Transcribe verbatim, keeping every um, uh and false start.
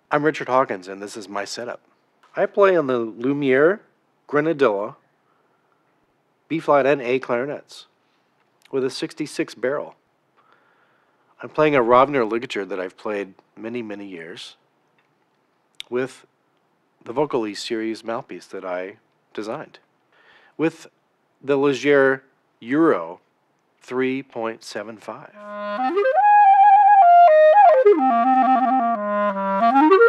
I'm Richard Hawkins, and this is my setup. I play on the Lumière Grenadilla, B-flat and A clarinets with a sixty-six barrel. I'm playing a Rovner ligature that I've played many, many years with the Vocalise series mouthpiece that I designed with the Légère Euro three point seven five.